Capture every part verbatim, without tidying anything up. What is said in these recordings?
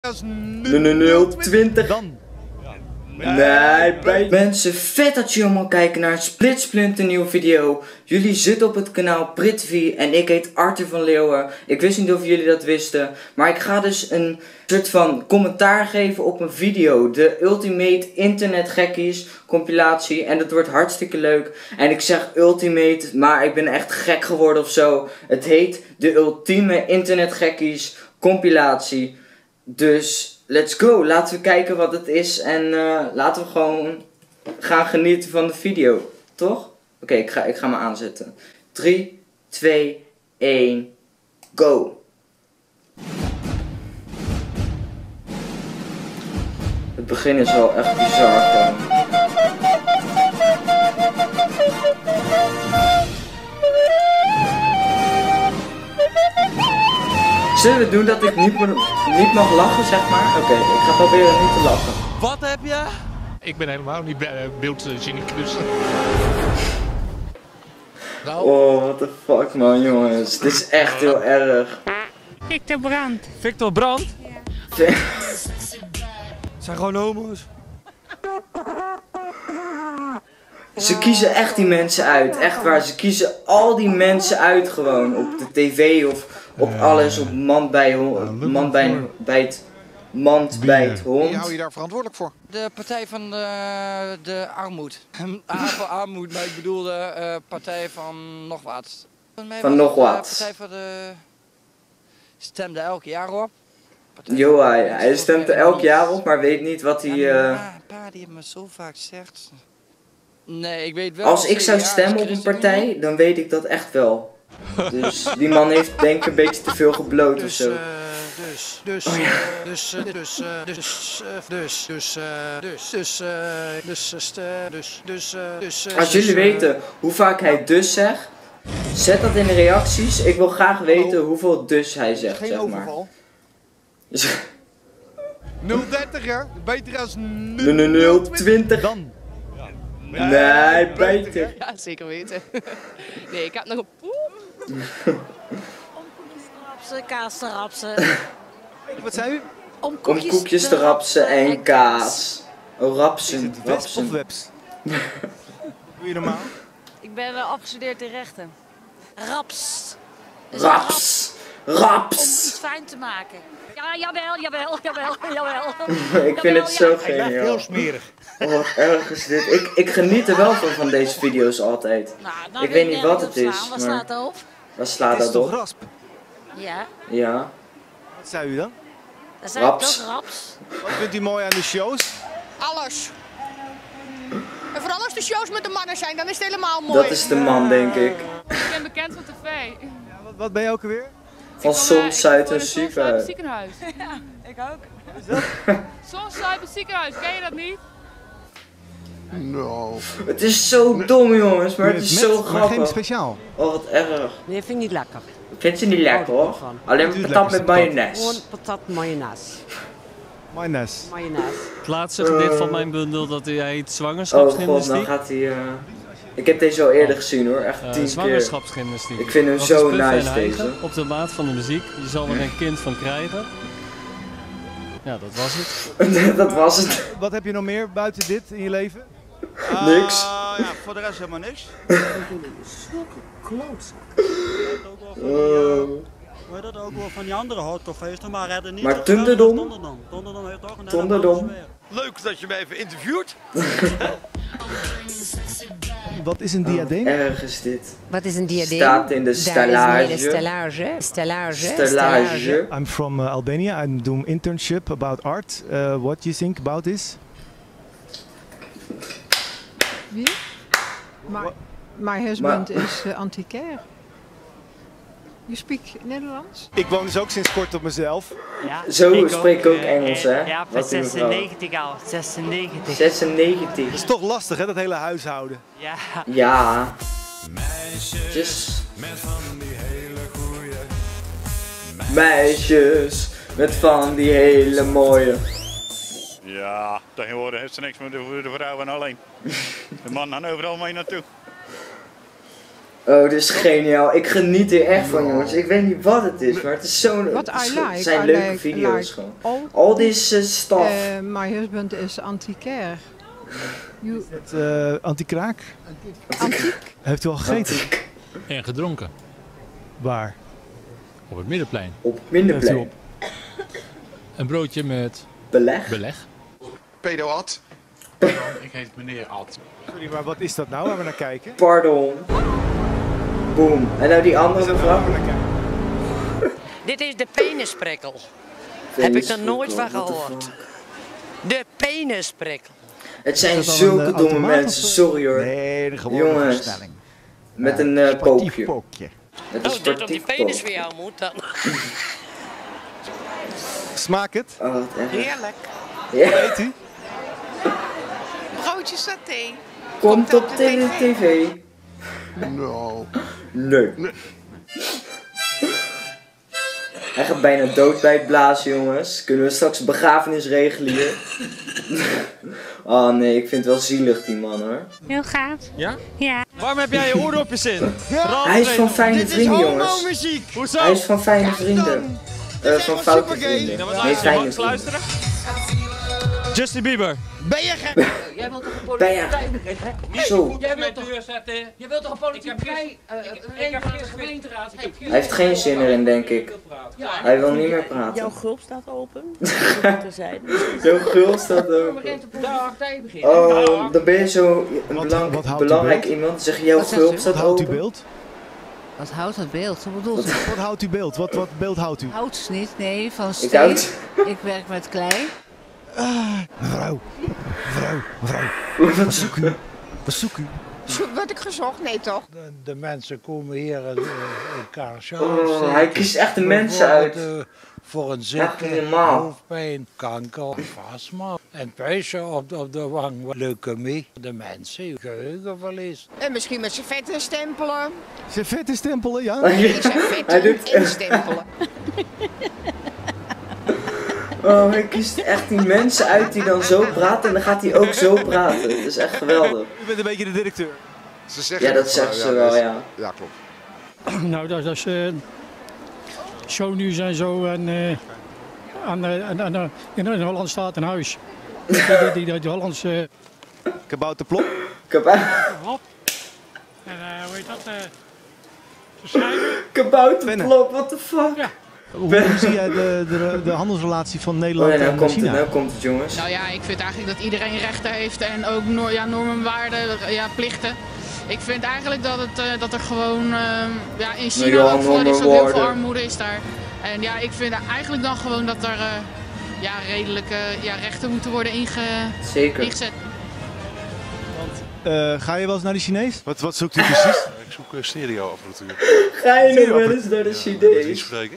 nul twintig. Dan. Nee, bij... Mensen, vet dat jullie allemaal kijken naar een splitsplinter nieuwe video. Jullie zitten op het kanaal Prithvi en ik heet Arthur van Leeuwen. Ik wist niet of jullie dat wisten, maar ik ga dus een soort van commentaar geven op een video. De Ultimate Internet Gekkies compilatie en dat wordt hartstikke leuk. En ik zeg Ultimate, maar ik ben echt gek geworden of zo. Het heet de Ultieme Internet Gekkies compilatie. Dus... let's go, laten we kijken wat het is en uh, laten we gewoon gaan genieten van de video, toch? Oké, okay, ik, ga, ik ga me aanzetten. drie, twee, één, go! Het begin is wel echt bizar gewoon. Zullen we doen dat ik niet, niet mag lachen, zeg maar? Oké, okay, ik ga proberen niet te lachen. Wat heb je? Ik ben helemaal niet beeldgeniek, dus... Nou. Oh, what the fuck man, jongens. Dit is echt heel erg. Victor Brandt. Victor Brandt? Ja. Zijn gewoon homo's. Ze kiezen echt die mensen uit, echt waar. Ze kiezen al die mensen uit gewoon. Op de tv of op alles, op man bij hond, man bij, bij het mand bij het hond. Wie hou je daar verantwoordelijk voor? De partij van de, de armoed. A voor armoed, maar ik bedoel de uh, partij van nog wat. Van nog wat. De partij voor de... stemde elk jaar op. Jo, hij, hij stemt er elk jaar op, maar weet niet wat hij... Uh... Ja, pa, die heeft me zo vaak gezegd. Nee, ik weet wel... Als ik zou stemmen op een partij, dan weet ik dat echt wel. Dus die man heeft denk ik een beetje te veel gebloot dus, of zo. Uh, dus, dus, oh, ja. dus, uh, dus, uh, dus, uh, dus, dus, uh, dus, dus, uh, dus, uh, dus, dus, uh, dus, uh, als jullie weten hoe vaak hij dus zegt, zet dat in de reacties. Ik wil graag weten hoeveel dus hij zegt, Geen zeg maar. overval. nul dertig hè? Beter als nul twintig. Dan. Nee, beter. Ja, zeker weten. Nee, ik heb nog een poep. Om koekjes te rapsen, kaas te rapsen. Wat zei u? Om Om koekjes te rapsen en kaas. Oh, rapsen. Webs of webs? Doe je normaal? Ik ben uh, afgestudeerd in rechten. Raps. Dus Raps. Om Raps. iets fijn te maken. Ja, jawel, jawel, jawel, jawel. Ik vind het zo ja. geniaal. Heel smerig. Oh, wat erg is dit. Ik, ik geniet er wel van, van deze video's altijd. Nou, nou Ik weet niet wat het is, Wat maar- staat erop? Waar slaat Het is dat toch op? rasp? Ja, Ja. Wat zei u dan? dat zijn Raps. toch raps. Wat vindt u mooi aan de shows? Alles. En vooral als de shows met de mannen zijn, dan is het helemaal mooi. Dat is de man, denk ik. Ik ben bekend van tv. Ja, wat, wat ben je ook alweer? Van Soms Zuid en Super. Ziekenhuis. Ja, ik ook. Soms Zuid ziekenhuis, ken je dat niet? No. Het is zo dom, jongens, maar het is zo Maar geen grappig. speciaal. Oh, wat erg. Nee, vind ik niet lekker. Ik vind ze niet lekker, hoor. Alleen Wat is het patat met lekkerste Gewoon mayonaise. patat mayonaise. Mayonaise. Mayonaise. Het laatste gedicht van mijn bundel dat hij heet Oh god, zwangerschapsgymnastiek. dan gaat hij... Uh... Ik heb deze al eerder gezien, hoor. Echt Uh, tien keer. zwangerschapsgymnastiek. Ik vind hem Dat zo is puffen nice, en hijgen, deze. op de maat van de muziek. Je zal er een kind van krijgen. Ja, dat was het. Dat was het. Wat heb je nog meer buiten dit in je leven? Niks. Uh, ja, voor de rest helemaal niks. Zulke klootzak. Oh. Hoe heet dat ook wel van die andere hardcorefeesten, maar redden niet. Maar Thunderdom? Thunderdom. Thunderdom heeft ook een Thunderdom. Leuk dat je me even interviewt. Wat is een diadeem? Erg is dit. Wat is een diadeem? Staat in de stellage. Daar is stellage. Stellage. Stellage. I'm from uh, Albania. I'm doing internship about art. Uh, what do you think about this? Wie? My, my husband is uh, antiquair. You speak Nederlands? Ik woon dus ook sinds kort op mezelf. Ja, Zo spreek ik ook Engels, hè? Ja, van Wat die mevrouw. zesennegentig al. zesennegentig. zesennegentig. Het is toch lastig, hè, dat hele huishouden. Ja. Ja. Meisjes met van die hele goeie. Meisjes met van die hele mooie. Ja, tegenwoordig heeft ze niks meer voor de vrouwen alleen. De man gaan overal mee naartoe. Oh, dit is geniaal. Ik geniet er echt van, jongens. Ik weet niet wat het is, maar het is zo'n... What I like, Het zijn I leuke like, video's like gewoon. all, All this uh, stuff. Uh, my husband is antiquair. You... Is het uh, anti-kraak? Antiek? Heeft u al gegeten? Antiek. En gedronken. Waar? Op het middenplein. Op het middenplein. Op een broodje met... Beleg. Beleg. Pedo Ad. Ik heet meneer Ad. Sorry, maar wat is dat nou waar we naar kijken? Pardon. Boom. En nou die andere mevrouw. Dit is de penisprikkel. Heb ik er nooit van gehoord. De penisprikkel. Het zijn Is dat zulke een, uh, domme automaat mensen, of, sorry hoor. Nee, de gewone Jongens. versnelling. Met Ja, een uh, sportief pookje. pookje. Met een Oh, dit op die sportief penis pookje. voor jou moet dan. Smaakt het? Oh, wat erg. Heerlijk. Ja. Eet u? Broodje saté. Komt op de tv. No. Nee. Hij gaat bijna dood bij het blazen, jongens. Kunnen we straks een begrafenis regelen hier? Oh nee, ik vind het wel zielig, die man hoor. Heel gaaf. Ja? Ja. Waarom heb jij je oordopjes in? Hij is van Fijne Vrienden, jongens. muziek. Hoezo? Hij is van Fijne Vrienden. Uh, van Foute Vrienden. Nou, wat Nee, luisteren, Fijne Max, Vrienden. luisteren? Justin Bieber. Ben je gek? Jij wilt toch een Ben politieke je- partij beginnen? Zo. Jij wilt toch, je wilt toch een politieke partij? Ik heb geen gemeenteraad. Hij heeft geen zin erin, denk ik. Hij wil niet meer praten. Jouw gulp staat open. Jouw gul staat Je open. begint een politieke partij beginnen. Oh, dan ben je zo een Wat- belang- wat houdt u belangrijk beeld? iemand. Zeg je, jouw Wat zegt gulp u? staat Wat houdt u open. beeld? Wat houdt dat beeld? Wat bedoelt u? Wat houdt u beeld? Wat, wat beeld houdt u? Houtsnit? Nee, van Ik steen. houd. Ik werk met klei. Mevrouw, mevrouw, mevrouw. Wat zoek u? Wat zoekt u? Word ik gezocht? Nee toch? De, de mensen komen hier uh, elkaar zo. Oh, hij kiest echt de mensen uit. Uh, voor een Echt zieke, niet normaal. hoofdpijn, kanker, astma. En puistje op, op de wang, leukemie. De mensen, geheugenverlies. En misschien met zijn vetten stempelen. Zijn vette stempelen, ja? Nee, zijn vetten Hij doet- en stempelen. Oh, hij kiest echt die mensen uit die dan zo praten en dan gaat hij ook zo praten. Dat is echt geweldig. U bent een beetje de directeur. Ze zeggen Ja, dat het, zeggen uh, ze ja, wel, dat is- ja. Ja, klopt. Nou, dat is uh, shownieuws en zo. En uh, aan, uh, aan, aan, in, in Holland staat een huis. Die, die, die, die Hollandse... Kabouterplop. Hop. En uh, hoe heet dat? Uh, ze schrijven. Kabouterplop, what the fuck? Ja. Hoe, hoe zie jij de, de, de handelsrelatie van Oh Nederland ja, nou en komt het, China? nou komt het, jongens. Nou ja, ik vind eigenlijk dat iedereen rechten heeft en ook no ja, normen, waarden, ja, plichten. Ik vind eigenlijk dat, het, uh, dat er gewoon uh, ja, in China Nou ja, ook voor is normen, ook heel veel waarden. armoede is daar. En ja, ik vind eigenlijk dan gewoon dat er uh, ja, redelijke ja, rechten moeten worden inge Zeker. ingezet. Uh, ga je wel eens naar de Chinees? Wat, wat zoekt u precies? Ik zoek uh, stereo-apparatuur. Ga je nog wel eens naar de Chinees? Niet spreken?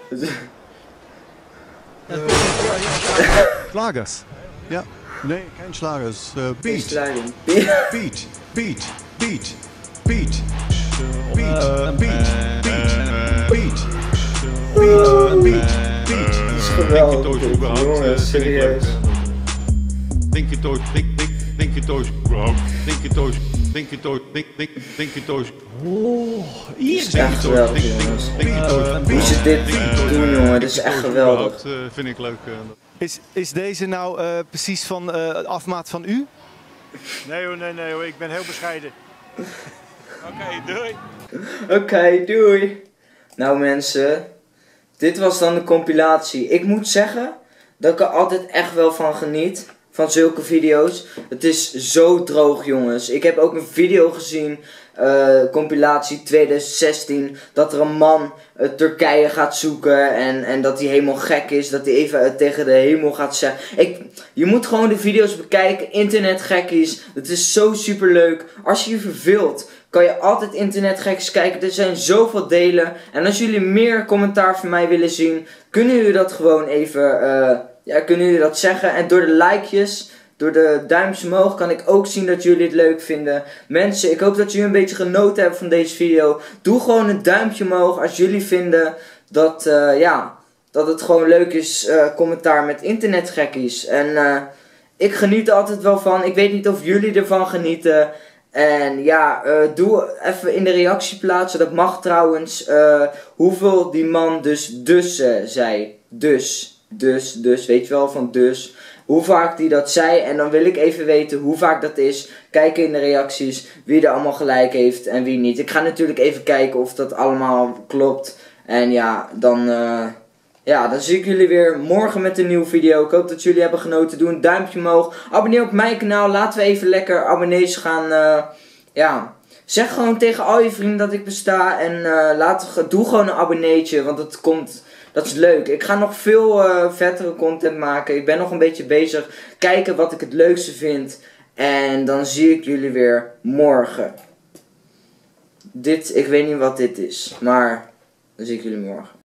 Slagers. Ja. Nee, geen slagers. Uh, beat. Slagen. Beat. Beat. Beat. Beat. Beat. Beat. Beat. Beat. Beat. Beat. Beat. Dat is geweldig, jongens, serieus. Denk je thuis, denk, denk, denk je thuis, überhaupt? Denk je thuis, denk je thuis, denk, denk, denk je thuis. Oh, hier is echt geweldig, jongens. Hoe ze dit doen, jongen, dit is echt geweldig. Dat vind ik leuk. Is, is deze nou uh, precies van uh, afmaat van u? Nee hoor, nee, nee hoor, ik ben heel bescheiden. Oké, okay, doei. Oké, okay, doei. Nou mensen, dit was dan de compilatie. Ik moet zeggen dat ik er altijd echt wel van geniet. Van zulke video's. Het is zo droog, jongens. Ik heb ook een video gezien. Uh, compilatie twintig zestien. Dat er een man uh, Turkije gaat zoeken. En, en dat hij helemaal gek is. Dat hij even uh, tegen de hemel gaat zeggen. Ik, je moet gewoon de video's bekijken. Internetgekkies. Het is zo super leuk. Als je je verveelt, kan je altijd internetgekkies kijken. Er zijn zoveel delen. En als jullie meer commentaar van mij willen zien, kunnen jullie dat gewoon even... Uh, Ja, kunnen jullie dat zeggen? En door de likejes, door de duimpjes omhoog, kan ik ook zien dat jullie het leuk vinden. Mensen, ik hoop dat jullie een beetje genoten hebben van deze video. Doe gewoon een duimpje omhoog als jullie vinden dat, uh, ja, dat het gewoon leuk is, uh, commentaar met internetgekkies. En uh, ik geniet er altijd wel van. Ik weet niet of jullie ervan genieten. En ja, uh, doe even in de reactie plaatsen, dat mag trouwens, uh, hoeveel die man dus dus uh, zei. Dus, dus, dus, weet je wel, van dus. Hoe vaak die dat zei en dan wil ik even weten hoe vaak dat is. Kijken in de reacties wie er allemaal gelijk heeft en wie niet. Ik ga natuurlijk even kijken of dat allemaal klopt. En ja, dan... Uh, Ja, dan zie ik jullie weer morgen met een nieuwe video. Ik hoop dat jullie hebben genoten. Doe een duimpje omhoog. Abonneer op mijn kanaal. Laten we even lekker abonnees gaan. Uh, ja, zeg gewoon tegen al je vrienden dat ik besta. En uh, laat, doe gewoon een abonneetje. Want dat komt, dat is leuk. Ik ga nog veel uh, vettere content maken. Ik ben nog een beetje bezig. Kijken wat ik het leukste vind. En dan zie ik jullie weer morgen. Dit, ik weet niet wat dit is. Maar dan zie ik jullie morgen.